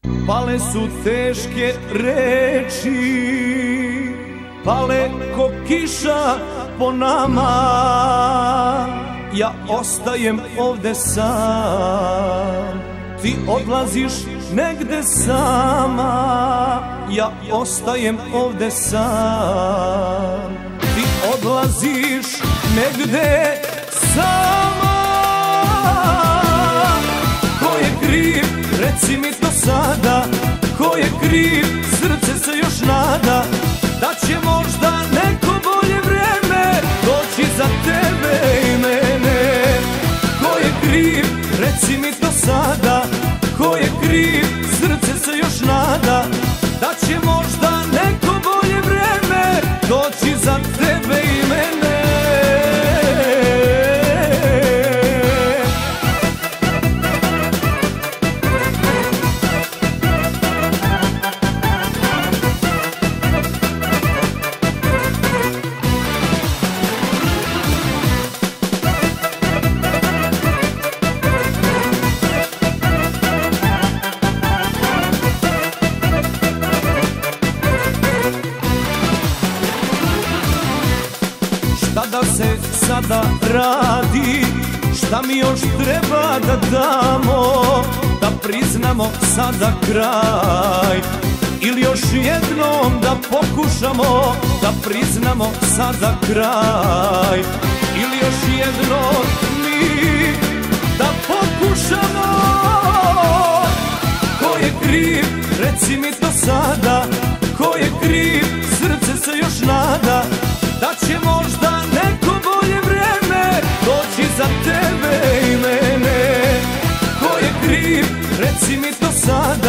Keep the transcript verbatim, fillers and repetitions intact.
Pale su teške reči, pale ko kiša po nama. Ja ostajem ovde sam, ti odlaziš negde sama. Ja ostajem ovde sam, ti odlaziš negde sama. Ko je kriv, reci mi to sada. Ko je kriv, srce se još nada da će možda neko bolje vreme doći za tebe i mene. Ko je kriv, reci mi to sada. Ko je kriv, srce se još nada da će možda neko bolje vreme doći za tebe i mene. Šta da se sada radi, šta mi još treba da damo, da priznamo sada kraj, ili još jednom da pokušamo da priznamo sada kraj, ili još jednom mi da pokušamo. Ko je kriv, reci mi to sada. Ko je kriv, srce se još nada da će možda neko bolje vreme doći za tebe i mene. Ko je kriv, reci mi to sada.